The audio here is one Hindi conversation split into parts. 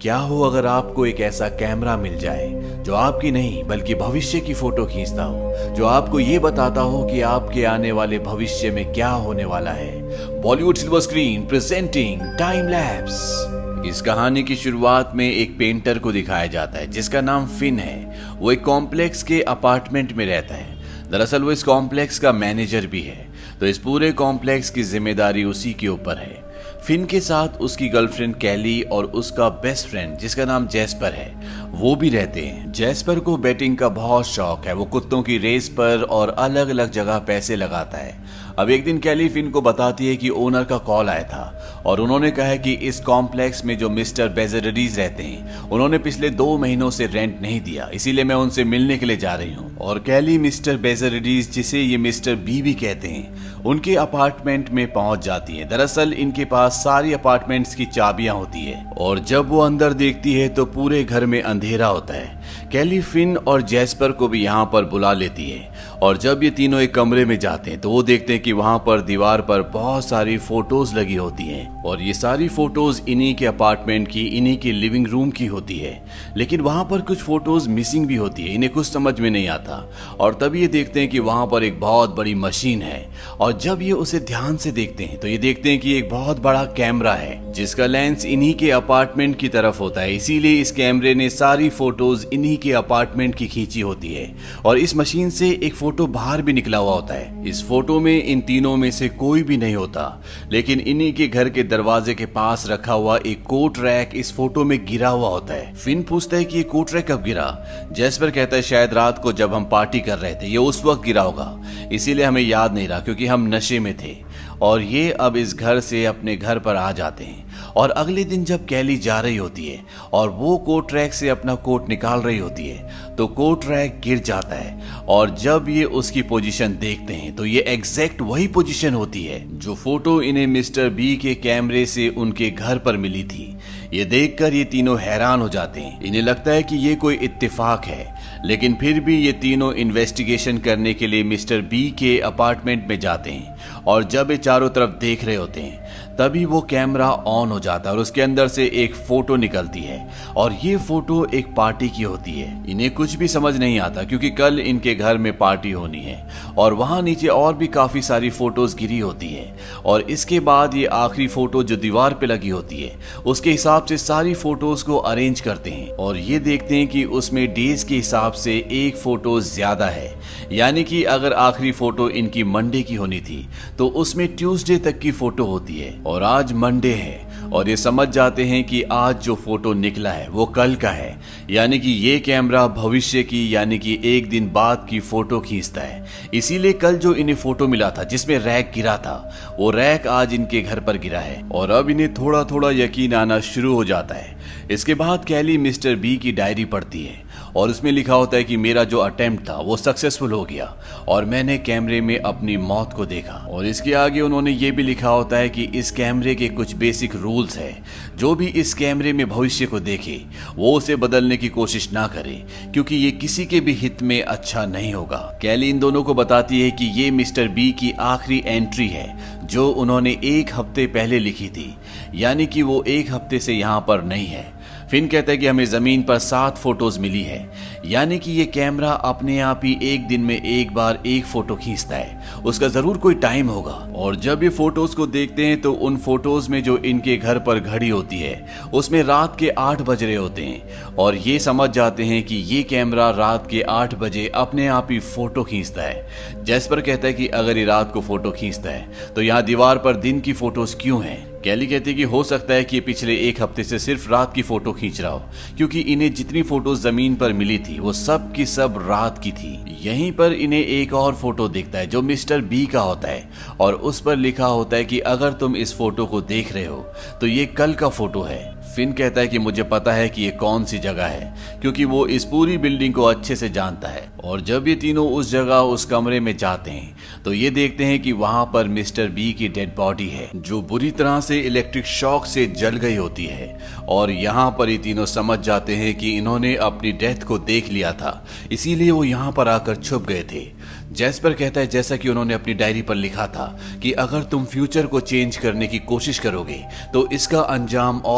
क्या हो अगर आपको एक ऐसा कैमरा मिल जाए जो आपकी नहीं बल्कि भविष्य की फोटो खींचता हो, जो आपको ये बताता हो कि आपके आने वाले भविष्य में क्या होने वाला है। Bollywood silver screen presenting time lapse. इस कहानी की शुरुआत में एक पेंटर को दिखाया जाता है जिसका नाम फिन है। वो एक कॉम्प्लेक्स के अपार्टमेंट में रहता है। दरअसल वो इस कॉम्प्लेक्स का मैनेजर भी है, तो इस पूरे कॉम्प्लेक्स की जिम्मेदारी उसी के ऊपर है। फिन के साथ उसकी गर्लफ्रेंड कैली और उसका बेस्ट फ्रेंड जिसका नाम जैस्पर है, वो भी रहते हैं। जैस्पर को बैटिंग का बहुत शौक है। वो कुत्तों की रेस पर और अलग अलग जगह पैसे लगाता है। अब एक दिन कैली फिन को बताती है कि ओनर का कॉल आया था और उन्होंने कहा है कि इस कॉम्प्लेक्स में जो मिस्टर बेजरेडीज रहते हैं, उन्होंने पिछले 2 महीनों से रेंट नहीं दिया, इसीलिए मैं उनसे मिलने के लिए जा रही हूँ। और कैली मिस्टर बेजरेडीज, जिसे ये मिस्टर बी भी कहते हैं, उनके अपार्टमेंट में पहुंच जाती है। दरअसल इनके पास सारी अपार्टमेंट्स की चाबियां होती है और जब वो अंदर देखती है तो पूरे घर में अंधेरा होता है। कैली फिन और जैस्पर को भी यहाँ पर बुला लेती है और जब ये तीनों एक कमरे में जाते हैं तो वो देखते हैं कि वहां पर दीवार पर बहुत सारी फोटोज लगी होती हैं और ये सारी फोटोज इन्हीं के अपार्टमेंट की, इन्हीं के लिविंग रूम की होती है। लेकिन वहां पर कुछ फोटोज मिसिंग भी होती है, इन्हें कुछ समझ में नहीं आता। और तभी ये देखते हैं कि वहां पर एक बहुत बड़ी मशीन है और जब ये उसे ध्यान से देखते हैं तो ये देखते हैं कि एक बहुत बड़ा कैमरा है जिसका लेंस इन्हीं के अपार्टमेंट की तरफ होता है। इसीलिए इस कैमरे ने सारी फोटोज इन्हीं के अपार्टमेंट की खींची होती है और इस मशीन से एक फोटो बाहर भी निकला हुआ होता है। इस फोटो में इन तीनों में से कोई भी नहीं होता, लेकिन इन्हीं के घर के दरवाजे के पास रखा हुआ एक कोट रैक इस फोटो में गिरा हुआ होता है। फिन पूछता है कि ये कोट रैक कब गिरा। जैस्पर कहता है शायद रात को जब हम पार्टी कर रहे थे, ये उस वक्त गिरा होगा, इसीलिए हमें याद नहीं रहा क्योंकि हम नशे में थे। और ये अब इस घर से अपने घर पर आ जाते हैं और अगले दिन जब कैली जा रही होती है और वो कोट रैक से अपना कोट निकाल रही होती है तो कोट रैक गिर जाता है और जब ये उसकी पोजीशन देखते हैं तो ये एग्जैक्ट वही पोजीशन होती है जो फोटो इन्हें मिस्टर बी के कैमरे से उनके घर पर मिली थी। ये देखकर ये तीनों हैरान हो जाते हैं। इन्हें लगता है कि ये कोई इत्तेफाक है, लेकिन फिर भी ये तीनों इन्वेस्टिगेशन करने के लिए मिस्टर बी के अपार्टमेंट में जाते हैं और जब ये चारों तरफ देख रहे होते हैं तभी वो कैमरा ऑन हो जाता है और उसके अंदर से एक फोटो निकलती है और ये फोटो एक पार्टी की होती है। इन्हें कुछ भी समझ नहीं आता क्योंकि कल इनके घर में पार्टी होनी है और वहां नीचे और भी काफी सारी फोटोज गिरी होती है और इसके बाद ये आखिरी फोटो जो दीवार पे लगी होती है उसके हिसाब से सारी फोटोज को अरेंज करते हैं और ये देखते हैं कि उसमें डेज के हिसाब से एक फोटो ज्यादा है। यानी कि अगर आखिरी फोटो इनकी मंडे की होनी थी तो उसमें ट्यूसडे तक की फोटो होती है और आज मंडे है और ये समझ जाते हैं कि आज जो फोटो निकला है वो कल का है। यानी कि ये कैमरा भविष्य की यानी कि एक दिन बाद की फोटो खींचता है। इसीलिए कल जो इन्हें फोटो मिला था जिसमें रैक गिरा था, वो रैक आज इनके घर पर गिरा है और अब इन्हें थोड़ा थोड़ा यकीन आना शुरू हो जाता है। इसके बाद कैली मिस्टर बी की डायरी पढ़ती है और उसमें लिखा होता है कि मेरा जो अटेम्प्ट था वो सक्सेसफुल हो गया और मैंने कैमरे में अपनी मौत को देखा। और इसके आगे उन्होंने ये भी लिखा होता है कि इस कैमरे के कुछ बेसिक रूल्स हैं, जो भी इस कैमरे में भविष्य को देखे वो उसे बदलने की कोशिश ना करे क्योंकि ये किसी के भी हित में अच्छा नहीं होगा। कैली इन दोनों को बताती है कि ये मिस्टर बी की आखिरी एंट्री है जो उन्होंने 1 हफ्ते पहले लिखी थी, यानी कि वो 1 हफ्ते से यहाँ पर नहीं है। फिन कहता है कि हमें जमीन पर 7 फोटोज मिली है, यानी कि ये कैमरा अपने आप ही एक दिन में एक बार एक फोटो खींचता है, उसका जरूर कोई टाइम होगा। और जब ये फोटोज को देखते हैं तो उन फोटोज में जो इनके घर पर घड़ी होती है उसमें रात के 8 बज रहे होते हैं और ये समझ जाते हैं कि ये कैमरा रात के 8 बजे अपने आप ही फोटो खींचता है। जैस्पर कहता है कि अगर ये रात को फोटो खींचता है तो यहाँ दीवार पर दिन की फोटोज क्यों हैं। कैली कहती है कि हो सकता है कि ये पिछले 1 हफ्ते से सिर्फ रात की फोटो खींच रहा हो क्योंकि इन्हें जितनी फोटोज जमीन पर मिली थी वो सब की सब रात की थी। यहीं पर इन्हें एक और फोटो दिखता है जो मिस्टर बी का होता है और उस पर लिखा होता है कि अगर तुम इस फोटो को देख रहे हो तो ये कल का फोटो है। फिन कहता है कि मुझे पता है कि ये कौन सी जगह है क्योंकि वो इस पूरी बिल्डिंग को अच्छे से जानता है। और जब ये तीनों उस जगह उस कमरे में जाते हैं तो ये देखते हैं कि वहां पर मिस्टर बी की डेड बॉडी है जो बुरी तरह से इलेक्ट्रिक शॉक से जल गई होती है और यहाँ पर ये तीनों समझ जाते हैं कि इन्होंने अपनी डेथ को देख लिया था, इसीलिए वो यहाँ पर आकर छुप गए थे। जैस्पर कहता है जैसा कि उन्होंने अपनी डायरी पर लिखा था कि अगर तुम फ्यूचर को चेंज करने की कोशिश करोगे तो इसका अंजाम और भी बुरा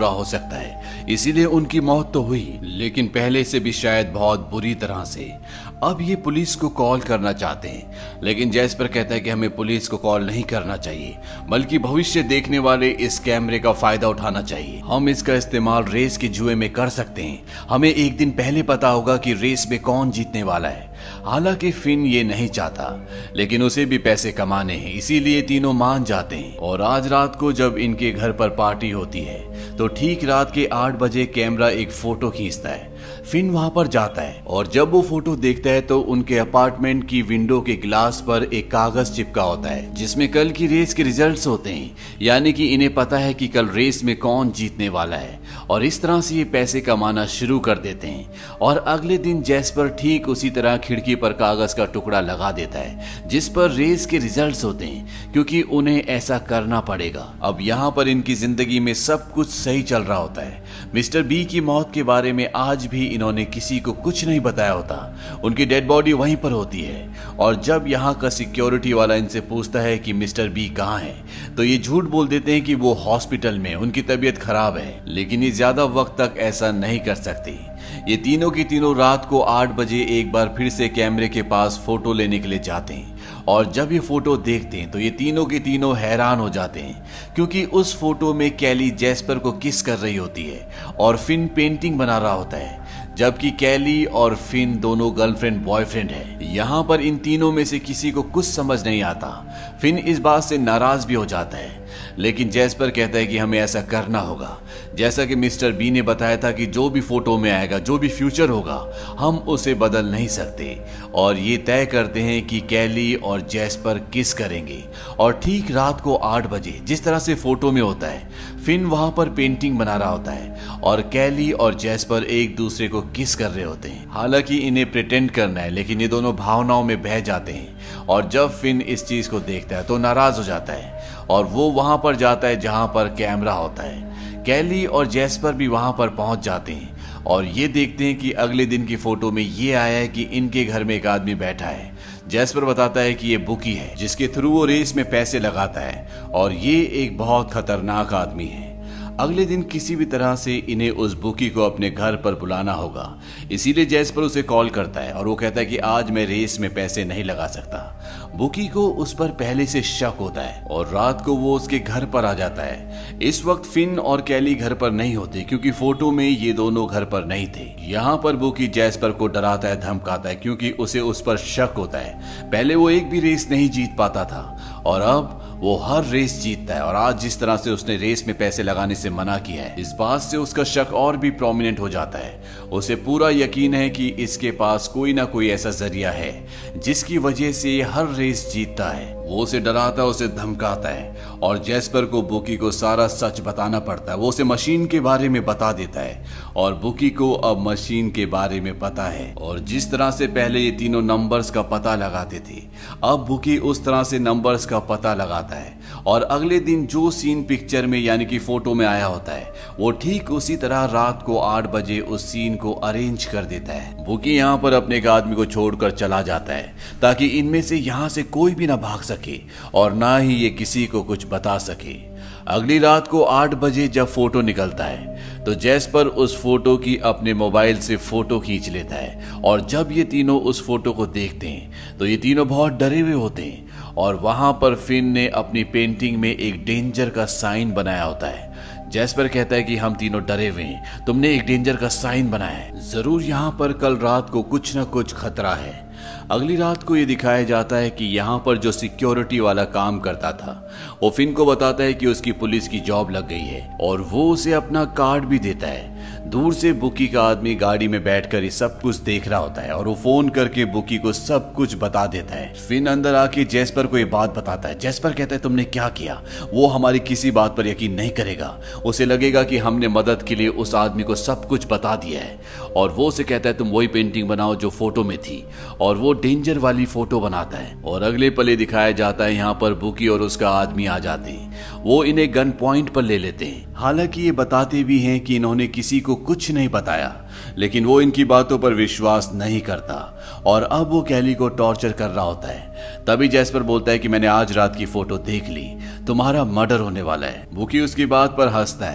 बुरा हो सकता है, इसीलिए उनकी मौत तो हुई, लेकिन पहले से भी शायद बहुत बुरी तरह से। अब ये पुलिस को कॉल करना चाहते हैं, लेकिन जैस्पर कहता है कि हमें पुलिस को कॉल नहीं करना चाहिए, बल्कि भविष्य देखने वाले इस कैमरे का फायदा उठाना चाहिए। हम इसका इस्तेमाल रेस के जुए में कर सकते हैं। हमें एक दिन पहले पता होगा कि रेस में कौन जीतने वाला है। हालांकि फिन ये नहीं चाहता, लेकिन उसे भी पैसे कमाने हैं, इसीलिए तीनों मान जाते हैं। और आज रात को जब इनके घर पर पार्टी होती है तो ठीक रात के 8 बजे कैमरा एक फोटो खींचता है। फिन वहां पर जाता है और जब वो फोटो देखता है तो उनके अपार्टमेंट की विंडो के ग्लास पर एक कागज चिपका होता है जिसमें कल की रेस के रिजल्ट्स होते हैं, यानी कि इन्हें पता है कि कल रेस में कौन जीतने वाला है। और इस तरह से ये पैसे कमाना शुरू कर देते हैं। और अगले दिन जैस्पर ठीक उसी तरह खिड़की पर कागज का टुकड़ा लगा देता है जिस पर रेस के रिजल्ट्स होते हैं, क्योंकि उन्हें ऐसा करना पड़ेगा। अब यहाँ पर इनकी जिंदगी में सब कुछ सही चल रहा होता है। मिस्टर बी की मौत के बारे में आज भी इन्होंने किसी को कुछ नहीं बताया होता। उनकी डेड बॉडी वहीं पर होती है। और जब यहाँ का सिक्योरिटी वाला इनसे पूछता है कि मिस्टर बी कहाँ है, तो ये झूठ बोल देते हैं कि वो हॉस्पिटल में, उनकी तबीयत खराब है। लेकिन ये ज्यादा वक्त तक ऐसा नहीं कर सकती। ये तीनों की तीनों रात को 8 बजे एक बार फिर से कैमरे के पास फोटो लेने के लिए जाते हैं। और जब ये फोटो देखते हैं तो ये तीनों के तीनों हैरान हो जाते हैं, क्योंकि उस फोटो में कैली जैस्पर को किस कर रही होती है और फिन पेंटिंग बना रहा होता है, जबकि कैली और फिन दोनों गर्लफ्रेंड बॉयफ्रेंड है। यहाँ पर इन तीनों में से किसी को कुछ समझ नहीं आता। फिन इस बात से नाराज भी हो जाता है, लेकिन जैस्पर कहता है कि हमें ऐसा करना होगा। जैसा कि मिस्टर बी ने बताया था कि जो भी फोटो में आएगा, जो भी फ्यूचर होगा, हम उसे बदल नहीं सकते। और ये तय करते हैं कि कैली और जैस्पर किस करेंगे। और ठीक रात को 8 बजे जिस तरह से फोटो में होता है, फिन वहां पर पेंटिंग बना रहा होता है और कैली और जैस्पर एक दूसरे को किस कर रहे होते हैं। हालांकि इन्हें प्रिटेंड करना है, लेकिन ये दोनों भावनाओं में बह जाते हैं। और जब फिन इस चीज को देखता है तो नाराज हो जाता है और वो वहां पर जाता है जहां पर कैमरा होता है। कैली और जैस्पर भी वहां पर पहुंच जाते हैं और ये देखते हैं कि अगले दिन की फोटो में ये आया है कि इनके घर में एक आदमी बैठा है। जैस्पर बताता है कि ये बुकी है, जिसके थ्रू वो रेस में पैसे लगाता है और ये एक बहुत खतरनाक आदमी है। अगले दिन किसी भी तरह से इन्हें उस बुकी को अपने घर पर बुलाना होगा, इसीलिए जैस्पर उसे कॉल करता है और वो कहता है कि आज मैं रेस में पैसे नहीं लगा सकता। बुकी को उस पर पहले से शक होता है और रात को वो उसके घर पर आ जाता है। इस वक्त फिन और कैली घर पर नहीं होते, क्योंकि फोटो में ये दोनों घर पर नहीं थे। यहाँ पर बुकी जैस्पर को डराता है, धमकाता है, क्योंकि उसे उस पर शक होता है। पहले वो एक भी रेस नहीं जीत पाता था और अब वो हर रेस जीतता है। और आज जिस तरह से उसने रेस में पैसे लगाने से मना किया है, इस बात से उसका शक और भी प्रोमिनेंट हो जाता है। उसे पूरा यकीन है कि इसके पास कोई ना कोई ऐसा जरिया है जिसकी वजह से ये हर रेस जीतता है। वो उसे डराता है, उसे धमकाता है और जैस्पर को बुकी को सारा सच बताना पड़ता है। वो उसे मशीन के बारे में बता देता है और बुकी को अब मशीन के बारे में पता है। और जिस तरह से पहले ये तीनों नंबर्स का पता लगाते थे, अब बुकी उस तरह से नंबर्स का पता लगाता है। और अगले दिन जो सीन पिक्चर में यानी कि फोटो में आया होता है, वो ठीक उसी तरह रात को 8 बजे उस सीन को अरेंज कर देता है। बुकी यहाँ पर अपने एक आदमी को छोड़कर चला जाता है ताकि इनमें से यहाँ से कोई भी ना भाग सके और ना ही ये किसी को कुछ बता सके। अगली रात को 8 बजे जब फोटो निकलता है तो जैस्पर उस फोटो की अपने मोबाइल से फोटो खींच लेता है। और जब ये तीनों उस फोटो को देखते हैं तो ये तीनों बहुत डरे हुए होते हैं। और वहां पर फिन ने अपनी पेंटिंग में एक डेंजर का साइन बनाया होता है। जैस्पर कहता है कि हम तीनों डरे हुए हैं, तुमने एक डेंजर का साइन बनाया है, जरूर यहाँ पर कल रात को कुछ ना कुछ खतरा है। अगली रात को ये दिखाया जाता है कि यहाँ पर जो सिक्योरिटी वाला काम करता था, वो फिन को बताता है कि उसकी पुलिस की जॉब लग गई है और वो उसे अपना कार्ड भी देता है। दूर से बुकी का आदमी गाड़ी में बैठकर ये सब कुछ देख रहा होता है और वो फोन करके बुकी को सब कुछ बता देता है। फिन अंदर आके जैस्पर को ये बात बताता है। जैस्पर कहता है तुमने क्या किया? वो हमारी किसी बात पर यकीन नहीं करेगा, उसे लगेगा कि हमने मदद के लिए उस आदमी को सब कुछ बता दिया है। और वो उसे कहता है तुम वही पेंटिंग बनाओ जो फोटो में थी, और वो डेंजर वाली फोटो बनाता है। और अगले पले दिखाया जाता है यहाँ पर बुकी और उसका आदमी आ जाते हैं। वो इन्हें गन पॉइंट पर ले लेते हैं। हालांकि ये बताते भी हैं कि इन्होंने किसी को कुछ नहीं बताया, लेकिन वो इनकी बातों पर विश्वास नहीं करता और अब वो कैली को टॉर्चर कर रहा होता है। तभी जैस्पर बोलता है कि मैंने आज रात की फोटो देख ली, तुम्हारा मर्डर होने वाला है। बुकी उसकी बात पर हंसता है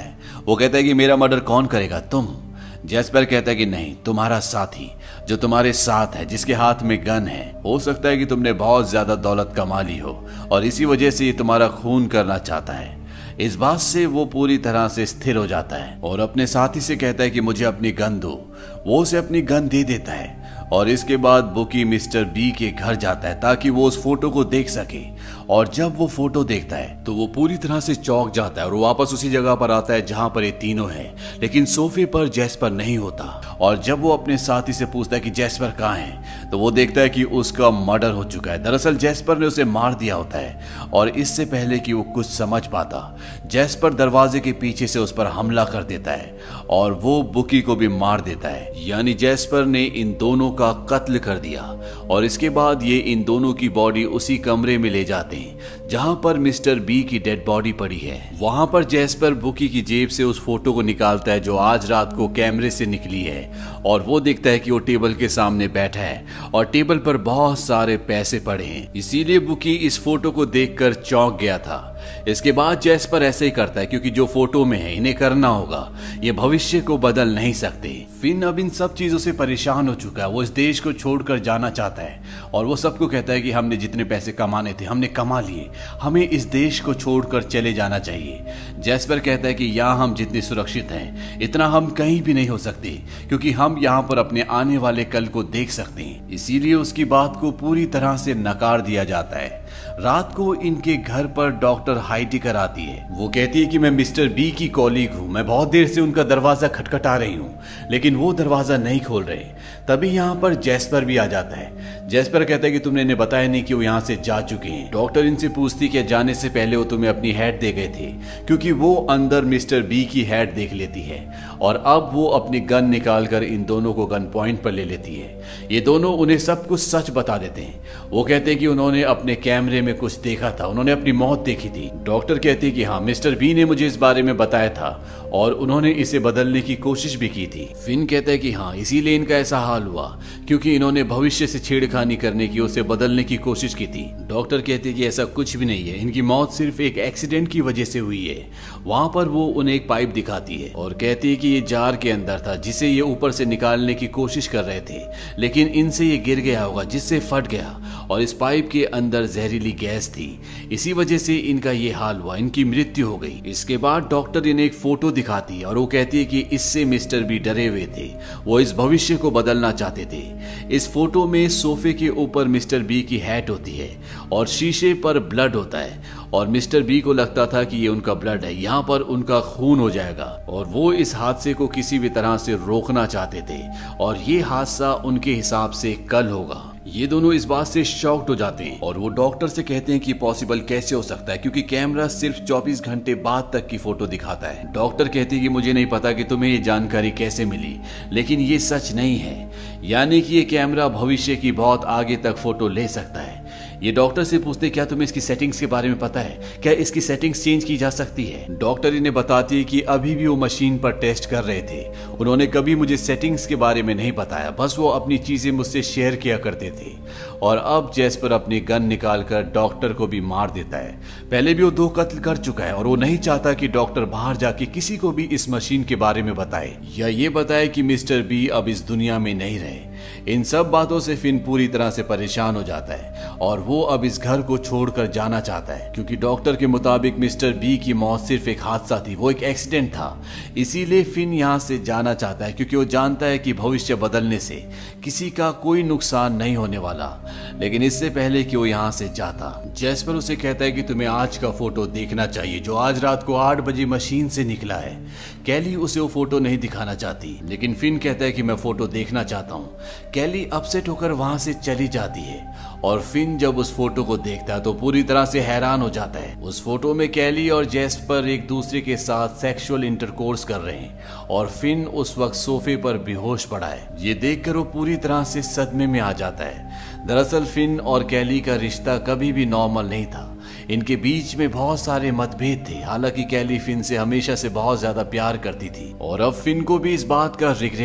वो कहता है कि मेरा मर्डर कौन करेगा, तुम। जैस्पर कहता है कि नहीं, तुम्हारा साथी जो तुम्हारे साथ है, जिसके हाथ में गन है। हो सकता है कि तुमने बहुत ज्यादा दौलत कमा ली हो और इसी वजह से ये तुम्हारा खून करना चाहता है। इस बात से वो पूरी तरह से स्थिर हो जाता है और अपने साथी से कहता है कि मुझे अपनी गन दो। वो उसे अपनी गन दे देता है और इसके बाद बुकी मिस्टर बी के घर जाता है ताकि वो उस फोटो को देख सके। और जब वो फोटो देखता है तो वो पूरी तरह से चौंक जाता है और वो वापस उसी जगह पर आता है जहां पर ये तीनों हैं, लेकिन सोफे पर जैस्पर नहीं होता। और जब वो अपने साथी से पूछता है कि जैस्पर कहाँ है, तो वो देखता है कि उसका मर्डर हो चुका है। दरअसल जैस्पर ने उसे मार दिया होता है और इससे पहले कि वो कुछ समझ पाता, जैस्पर दरवाजे के पीछे से उस पर हमला कर देता है और वो बुकी को भी मार देता है। यानी जैस्पर ने इन दोनों का कत्ल कर दिया और इसके बाद ये इन दोनों की बॉडी उसी कमरे में ले जाते हैं जहां पर मिस्टर बी की डेड बॉडी पड़ी है। वहां पर जैस्पर बुकी की जेब से उस फोटो को निकालता है जो आज रात को कैमरे से निकली है और वो देखता है कि वो टेबल के सामने बैठा है और टेबल पर बहुत सारे पैसे पड़े हैं। इसीलिए बुकी इस फोटो को देखकर चौंक गया था। इसके बाद जैस्पर ऐसे ही करता है क्योंकि जो फोटो में है इन्हें करना होगा, ये भविष्य को बदल नहीं सकते। फिन अब इन सब चीजों से परेशान हो चुका है। वो इस देश को छोड़कर जाना चाहता है और वो सबको कहता है कि हमने जितने पैसे कमाने थे हमने कमा लिए, हमें इस देश को छोड़कर चले जाना चाहिए। जैस्पर कहता है कि यहाँ हम जितने सुरक्षित हैं इतना हम कहीं भी नहीं हो सकते क्योंकि हम यहाँ पर अपने आने वाले कल को देख सकते हैं। इसीलिए उसकी बात को पूरी तरह से नकार दिया जाता है। रात को इनके घर पर डॉक्टर हाइटेकर आती है। वो कहती है कि मैं मिस्टर बी की कॉलीग हूँ, मैं बहुत देर से उनका दरवाजा खटखटा रही हूँ लेकिन वो दरवाजा नहीं खोल रहे। तभी यहाँ पर जैस्पर भी आ जाता है। जैस्पर कहता है कि तुमने इन्हें बताया नहीं कि वो यहाँ से जा चुके हैं। डॉक्टर इनसे पूछती कि जाने से पहले वो तुम्हें अपनी हैट दे गए थे क्योंकि वो अंदर मिस्टर बी की हैट देख लेती है और अब वो अपनी गन निकालकर इन दोनों को गन पॉइंट पर ले लेती है। ये दोनों उन्हें सब कुछ सच बता देते हैं। वो कहते हैं कि उन्होंने अपने कैमरे में कुछ देखा था, उन्होंने अपनी मौत देखी थी। डॉक्टर कहती है कि हाँ, मिस्टर बी ने मुझे इस बारे में बताया था और उन्होंने इसे बदलने की कोशिश भी की थी। फिन कहता है कि हाँ, इसीलिए इनका ऐसा हाल हुआ क्योंकि इन्होंने भविष्य से छेड़खानी करने की, उसे बदलने की कोशिश की थी। डॉक्टर कहते हैं कि ऐसा कुछ भी नहीं है, इनकी मौत सिर्फ एक एक्सीडेंट की वजह से हुई है। वहां पर वो उन्हें एक पाइप दिखाती है और कहती है कि ये जार के अंदर था जिसे ये ऊपर से निकालने की कोशिश कर रहे थे, लेकिन इनसे ये गिर गया होगा जिससे फट गया और इस पाइप के अंदर जहरीली गैस थी। इसी वजह से इनका ये हाल हुआ, इनकी मृत्यु हो गई। इसके बाद डॉक्टर इन्हें एक फोटो दिखाती है और वो कहती है कि इससे मिस्टर बी डरे हुए थे, वो इस भविष्य को बदलना चाहते थे। इस फोटो में सोफे के ऊपर मिस्टर बी की हैट होती है और शीशे पर ब्लड होता है और मिस्टर बी को लगता था कि ये उनका ब्लड है, यहाँ पर उनका खून हो जाएगा और वो इस हादसे को किसी भी तरह से रोकना चाहते थे और ये हादसा उनके हिसाब से कल होगा। ये दोनों इस बात से शॉक्ड हो जाते हैं और वो डॉक्टर से कहते हैं कि पॉसिबल कैसे हो सकता है क्योंकि कैमरा सिर्फ 24 घंटे बाद तक की फोटो दिखाता है। डॉक्टर कहती है कि मुझे नहीं पता कि तुम्हें ये जानकारी कैसे मिली, लेकिन ये सच नहीं है, यानी कि ये कैमरा भविष्य की बहुत आगे तक फोटो ले सकता है। ये डॉक्टर से पूछते क्या तुम्हें इसकी सेटिंग्स के बारे में पता है, क्या इसकी सेटिंग्स चेंज की जा सकती है। डॉक्टर इन्हें बताती है कि अभी भी वो मशीन पर टेस्ट कर रहे थे, उन्होंने कभी मुझे सेटिंग्स के बारे में नहीं बताया, बस वो अपनी चीजें मुझसे शेयर किया करते थे। और अब जैस्पर अपनी गन निकालकर डॉक्टर को भी मार देता है। पहले भी वो 2 कत्ल कर चुका है और वो नहीं चाहता कि डॉक्टर बाहर जाके किसी को भी इस मशीन के बारे में बताए या ये बताए कि मिस्टर बी अब इस दुनिया में नहीं रहे। इन सब बातों से फिन पूरी तरह से परेशान हो जाता है और वो अब इस घर को छोड़कर जाना चाहता है क्योंकि डॉक्टर के मुताबिक मिस्टर बी की मौत सिर्फ एक हादसा थी, वो एक एक्सीडेंट था। इसीलिए फिन यहाँ से जाना चाहता है क्योंकि वो जानता है कि भविष्य बदलने से किसी का कोई नुकसान नहीं होने वाला। लेकिन इससे पहले कि वो यहाँ से जाता, जैस्पर उसे कहता है कि तुम्हें आज का फोटो देखना चाहिए जो आज रात को 8 बजे मशीन से निकला है। कैली उसे वो फोटो नहीं दिखाना चाहती, लेकिन फिन कहता है कि मैं फोटो देखना चाहता हूँ। कैली अपसेट होकर वहां से चली जाती है और फिन जब उस फोटो को देखता है तो पूरी तरह से हैरान हो जाता है। उस फोटो में कैली और जैस्पर एक दूसरे के साथ सेक्सुअल इंटरकोर्स कर रहे हैं और फिन उस वक्त सोफे पर बेहोश पड़ा है। ये देखकर वो पूरी तरह से सदमे में आ जाता है। दरअसल फिन और कैली का रिश्ता कभी भी नॉर्मल नहीं था, इनके बीच में बहुत सारे मतभेद थे। हालांकि कैली फिन से हमेशा से बहुत ज्यादा प्यार करती थी और अब फिन को भी इस बात का रिग्रेट है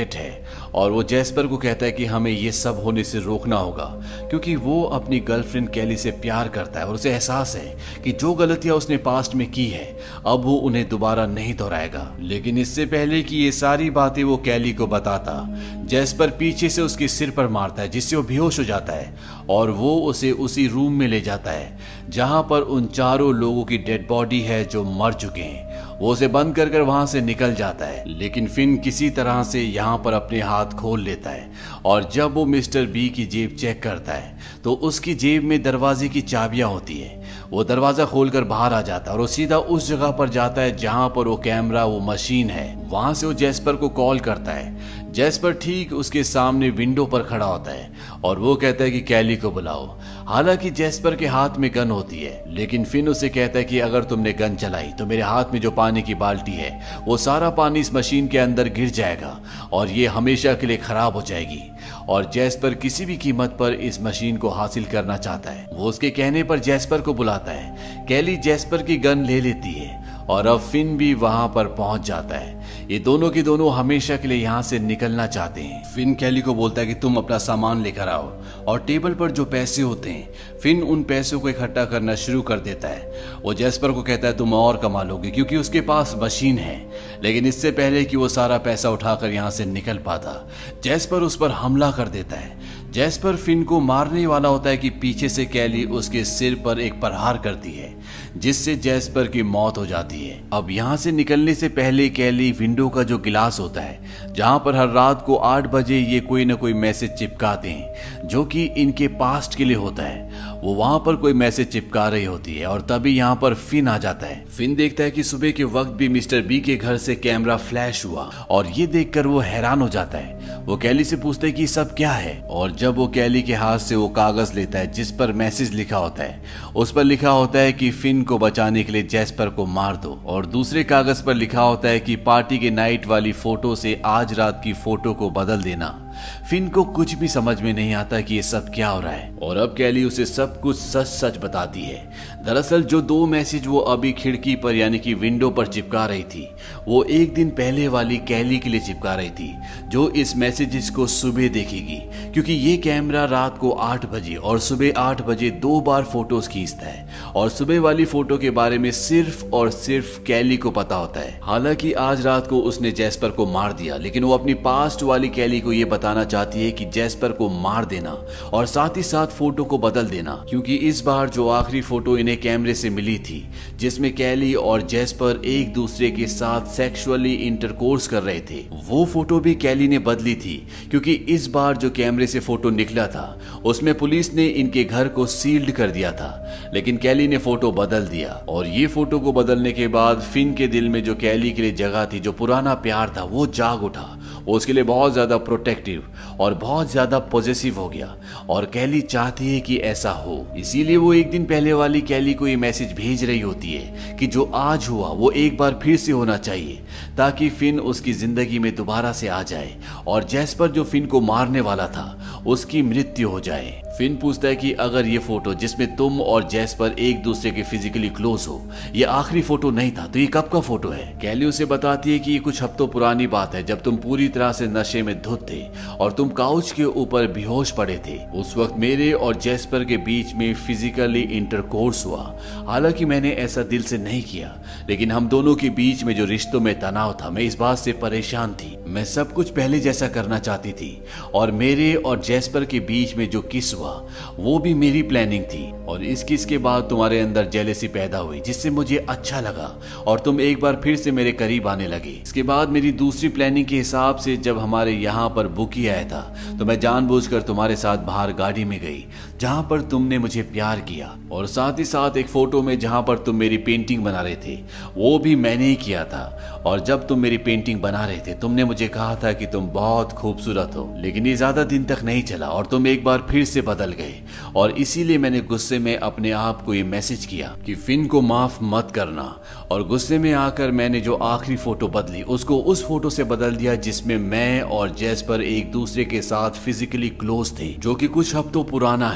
और वो जैस्पर को कहता है कि हमें ये सब होने से रोकना होगा, क्योंकि वो अपनी गर्लफ्रेंड कैली से प्यार करता है और उसे एहसास है कि जो गलतियां उसने पास्ट में की है अब वो उन्हें दोबारा नहीं दोहराएगा। लेकिन इससे पहले कि ये सारी बातें वो कैली को बताता, जैस्पर पीछे से उसके सिर पर मारता है जिससे वो बेहोश हो जाता है और वो उसे उसी रूम में ले जाता है जहां पर उन चारों लोगों की डेड बॉडी है जो मर चुके हैं। वो उसे बंद कर वहां से निकल जाता है, लेकिन फिन किसी तरह से यहाँ पर अपने हाथ खोल लेता है और जब वो मिस्टर बी की जेब चेक करता है तो उसकी जेब में दरवाजे की चाबियां होती है। वो दरवाजा खोलकर बाहर आ जाता है और वो सीधा उस जगह पर जाता है जहां पर वो कैमरा, वो मशीन है। वहां से वो जैस्पर को कॉल करता है। जैस्पर ठीक उसके सामने विंडो पर खड़ा होता है और वो कहता है कि कैली को बुलाओ। हालांकि जैस्पर के हाथ में गन होती है, लेकिन फिन उसे कहता है कि अगर तुमने गन चलाई तो मेरे हाथ में जो पानी की बाल्टी है वो सारा पानी इस मशीन के अंदर गिर जाएगा और ये हमेशा के लिए खराब हो जाएगी। और जैस्पर किसी भी कीमत पर इस मशीन को हासिल करना चाहता है। वो उसके कहने पर जैस्पर को बुलाता है। कैली जैस्पर की गन ले लेती है और अब फिन भी वहां पर पहुंच जाता है। ये दोनों के दोनों हमेशा के लिए यहाँ से निकलना चाहते हैं। फिन कैली को बोलता है कि तुम अपना सामान लेकर आओ और टेबल पर जो पैसे होते हैं फिन उन पैसों को इकट्ठा करना शुरू कर देता है। वो जैस्पर को कहता है तुम और कमा लोगे क्योंकि उसके पास मशीन है, लेकिन इससे पहले कि वो सारा पैसा उठाकर यहाँ से निकल पाता जैस्पर उस पर हमला कर देता है। जैस्पर फिन को मारने वाला होता है कि पीछे से कैली उसके सिर पर एक प्रहार करती है जिससे जैस्पर की मौत हो जाती है। अब यहाँ से निकलने से पहले कैली विंडो का जो गिलास होता है जहाँ पर हर रात को 8 बजे ये कोई ना कोई मैसेज चिपकाते हैं जो कि इनके पास्ट के लिए होता है, वो वहां पर कोई मैसेज चिपका रही होती है और तभी यहाँ पर फिन आ जाता है। फिन देखता है कि सुबह के वक्त भी मिस्टर बी के घर से कैमरा फ्लैश हुआ और ये देखकर वो हैरान हो जाता है। वो कैली से पूछता है कि सब क्या है और जब वो कैली के हाथ से वो कागज लेता है जिस पर मैसेज लिखा होता है, उस पर लिखा होता है कि फिन को बचाने के लिए जैस्पर को मार दो और दूसरे कागज पर लिखा होता है कि पार्टी के नाइट वाली फोटो से आज रात की फोटो को बदल देना। फिन को कुछ भी समझ में नहीं आता कि ये सब क्या हो रहा है और अब कैली उसे सब कुछ सच सच बताती है। दरअसल जो 2 मैसेज वो अभी खिड़की पर यानी कि विंडो पर चिपका रही थी वो एक दिन पहले वाली कैली के लिए चिपका रही थी जो इस मैसेजेस को सुबह देखेगी, क्योंकि ये कैमरा रात को 8 बजे और सुबह 8 बजे 2 बार फोटोज खींचता है और सुबह वाली फोटो के बारे में सिर्फ और सिर्फ कैली को पता होता है। हालांकि आज रात को उसने जैस्पर को मार दिया, लेकिन वो अपनी पास्ट वाली कैली को ये बताना चाहती है कि जैस्पर को मार देना और साथ ही साथ फोटो को बदल देना, क्योंकि इस बार जो आखिरी फोटो इन्हें कैमरे से मिली थी जिसमें कैली और जैस्पर एक दूसरे के साथ सेक्सुअली इंटरकोर्स कर रहे थे, वो फोटो भी कैली ने बदली थी, क्योंकि इस बार जो कैमरे से फोटो निकला था उसमें पुलिस ने इनके घर को सील्ड कर दिया था, लेकिन कैली ने फोटो बदल दिया। और ये फोटो को बदलने के बाद फिन के दिल में जो कैली के लिए जगह थी, जो पुराना प्यार था, वो जाग उठा। वो उसके लिए बहुत ज्यादा प्रोटेक्टिव और बहुत ज्यादा पॉजिटिव हो गया और कैली चाहती है कि ऐसा हो, इसीलिए वो एक दिन पहले वाली कैली को ये मैसेज भेज रही होती है कि जो आज हुआ वो एक बार फिर से होना चाहिए ताकि फिन उसकी जिंदगी में दोबारा से आ जाए और जैस्पर जो फिन को मारने वाला था उसकी मृत्यु हो जाए। फिन पूछता है कि अगर ये फोटो जिसमें तुम और जैस्पर एक दूसरे के फिजिकली क्लोज हो ये आखिरी फोटो नहीं था तो ये कब का फोटो है। कैली उसे बताती है कि ये कुछ हफ्तों पुरानी बात है जब तुम पूरी तरह से नशे में धुत थे और तुम काउच के ऊपर बेहोश पड़े थे। उस वक्त मेरे और जैस्पर के बीच में फिजिकली इंटरकोर्स हुआ। हालांकि मैंने ऐसा दिल से नहीं किया, लेकिन हम दोनों के बीच में जो रिश्तों में तनाव था, मैं इस बात से परेशान थी। मैं सब कुछ पहले जैसा करना चाहती थी और मेरे और जैस्पर के बीच में जो किस हुआ वो भी मेरी प्लानिंग थी और इस किस के बाद तुम्हारे अंदर जेलेसी पैदा हुई जिससे मुझे अच्छा लगा और तुम एक बार फिर से मेरे करीब आने लगे। इसके बाद मेरी दूसरी प्लानिंग के हिसाब से जब हमारे यहाँ पर बुकी आया था तो मैं जानबूझकर तुम्हारे साथ बाहर गाड़ी में गई जहाँ पर तुमने मुझे प्यार किया और साथ ही साथ एक फोटो में जहाँ पर तुम मेरी पेंटिंग बना रहे थे वो भी मैंने ही किया था। और जब तुम मेरी पेंटिंग बना रहे थे तुमने मुझे कहा था कि तुम बहुत खूबसूरत हो, लेकिन ये ज्यादा दिन तक नहीं चला और तुम एक बार फिर से बदल गए और इसीलिए मैंने गुस्से में अपने आप को ये मैसेज किया कि फिन को माफ मत करना। और गुस्से में आकर मैंने जो आखिरी फोटो बदली उसको उस फोटो से बदल दिया जिसमें मैं और जैस्पर एक दूसरे के साथ फिजिकली क्लोज थे, जो कि कुछ हफ्तों पुराना है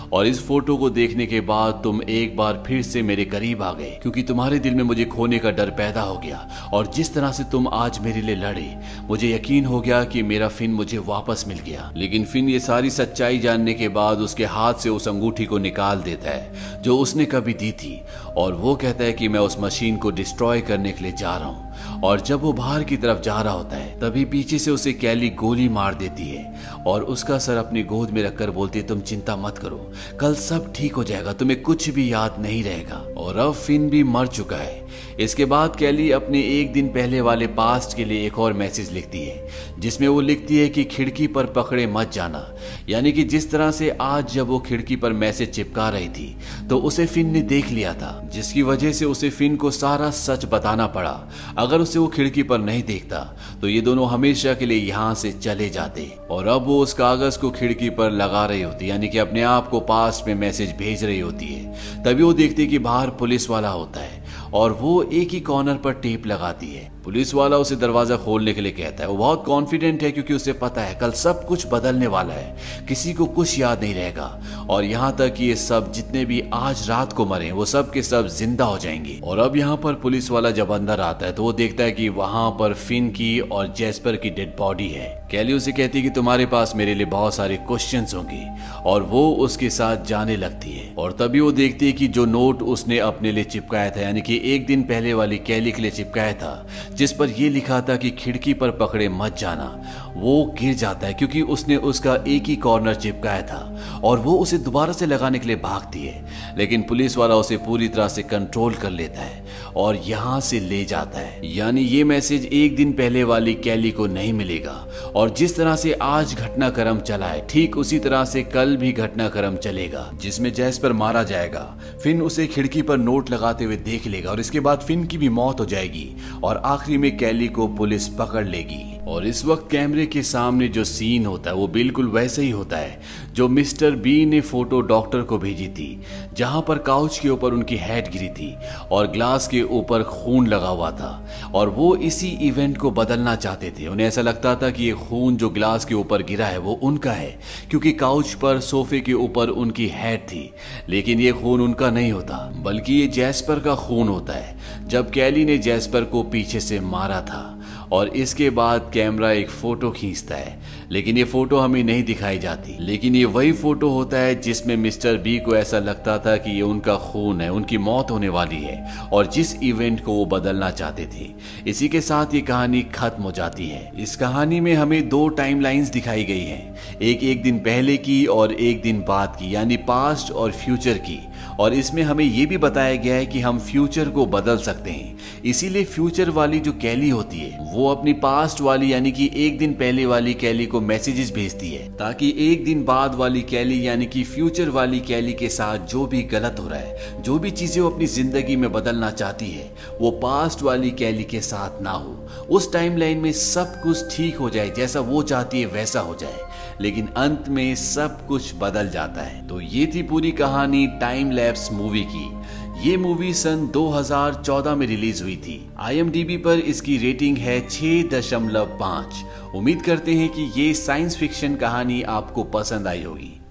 और इस फोटो को देखने के बाद तुम एक बार फिर से मेरे करीब आ गए, क्योंकि तुम्हारे दिल में मुझे खोने का डर पैदा हो गया। और जिस तरह से तुम आज मेरे लिए लड़े, मुझे यकीन हो गया कि मेरा फिन मुझे वापस मिल गया। लेकिन फिन ये सारी सच्चाई जानने के बाद उसके हाथ से उस अंगूठी को निकाल देता है जो उसने कभी दी थी, और वो कहता है कि मैं उस मशीन को डिस्ट्रॉय करने के लिए जा रहा हूँ। और जब वो बाहर की तरफ जा रहा होता है, तभी पीछे से उसे कैली गोली मार देती है और उसका सर अपनी गोद में रखकर बोलती है, तुम चिंता मत करो, कल सब ठीक हो जाएगा, तुम्हें कुछ भी याद नहीं रहेगा। और अब फिन भी मर चुका है। इसके बाद कैली अपने एक दिन पहले वाले पास्ट के लिए एक और मैसेज लिखती है, जिसमें वो लिखती है कि खिड़की पर पकड़े मत जाना। यानी कि जिस तरह से आज जब वो खिड़की पर मैसेज चिपका रही थी तो उसे फिन ने देख लिया था, जिसकी वजह से उसे फिन को सारा सच बताना पड़ा। अगर उसे वो खिड़की पर नहीं देखता तो ये दोनों हमेशा के लिए यहाँ से चले जाते। और अब वो उस कागज को खिड़की पर लगा रही होती, यानी कि अपने आप को पास्ट में मैसेज भेज रही होती है। तभी वो देखती है कि बाहर पुलिस वाला होता है और वो एक ही कॉर्नर पर टेप लगाती है। पुलिस वाला उसे दरवाजा खोलने के लिए कहता है। वो बहुत कॉन्फिडेंट है क्योंकि उसे पता है कल सब कुछ बदलने वाला है, किसी को कुछ याद नहीं रहेगा, और यहाँ तक कि ये सब जितने भी आज रात को मरे वो सब के सब जिंदा हो जाएंगे। और अब यहाँ पर पुलिस वाला जब अंदर आता है तो वो देखता है कि वहां पर फिन की और जैस्पर की डेड बॉडी है। कैली उसे कहती है कि तुम्हारे पास मेरे लिए बहुत सारे क्वेश्चंस होंगे, और वो उसके साथ जाने लगती है। और तभी वो देखती है कि जो नोट उसने अपने लिए चिपकाया था, यानी कि एक दिन पहले वाली कैली के लिए चिपकाया था, जिस पर यह लिखा था कि खिड़की पर पकड़े मत जाना, वो गिर जाता है क्योंकि उसने उसका एक ही कॉर्नर चिपकाया था। और वो उसे दोबारा से लगाने के लिए भागती है, लेकिन पुलिस वाला उसे पूरी तरह से कंट्रोल कर लेता है और यहाँ से ले जाता है। यानी ये मैसेज एक दिन पहले वाली कैली को नहीं मिलेगा, और जिस तरह से आज घटनाक्रम चला है ठीक उसी तरह से कल भी घटनाक्रम चलेगा, जिसमें जैस्पर मारा जाएगा। फिन उसे खिड़की पर नोट लगाते हुए देख लेगा और इसके बाद फिन की भी मौत हो जाएगी और आखिरी में कैली को पुलिस पकड़ लेगी। और इस वक्त कैमरे के सामने जो सीन होता है वो बिल्कुल वैसे ही होता है जो मिस्टर बी ने फोटो डॉक्टर को भेजी थी, जहां पर काउच के ऊपर उनकी हेड गिरी थी और ग्लास के ऊपर खून लगा हुआ था। और वो इसी इवेंट को बदलना चाहते थे। उन्हें ऐसा लगता था कि ये खून जो ग्लास के ऊपर गिरा है वो उनका है, क्योंकि काउच पर सोफे के ऊपर उनकी हेड थी। लेकिन ये खून उनका नहीं होता, बल्कि ये जैस्पर का खून होता है, जब कैली ने जैस्पर को पीछे से मारा था। और इसके बाद कैमरा एक फोटो खींचता है, लेकिन ये फोटो हमें नहीं दिखाई जाती। लेकिन ये वही फोटो होता है जिसमें मिस्टर बी को ऐसा लगता था कि ये उनका खून है, उनकी मौत होने वाली है, और जिस इवेंट को वो बदलना चाहते थे। इसी के साथ ये कहानी खत्म हो जाती है। इस कहानी में हमें दो टाइमलाइंस दिखाई गई हैं, एक दिन पहले की और एक दिन बाद की, यानी पास्ट और फ्यूचर की। और इसमें हमें यह भी बताया गया है कि हम फ्यूचर को बदल सकते हैं। इसीलिए फ्यूचर वाली जो कैली होती है वो अपनी पास्ट वाली यानी कि एक दिन पहले वाली कैली को मैसेजेस भेजती है, ताकि एक दिन बाद वाली कैली यानी कि फ्यूचर वाली कैली के साथ जो भी गलत हो रहा है, जो भी चीजें वो अपनी जिंदगी में बदलना चाहती है, वो पास्ट वाली कैली के साथ ना हो। उस टाइमलाइन में सब कुछ ठीक हो जाए, जैसा वो चाहती है वैसा हो जाए, लेकिन अंत में सब कुछ बदल जाता है। तो ये थी पूरी कहानी टाइम लैप्स मूवी की। ये मूवी सन 2014 में रिलीज हुई थी। IMDb पर इसकी रेटिंग है 6.5। उम्मीद करते हैं कि ये साइंस फिक्शन कहानी आपको पसंद आई होगी।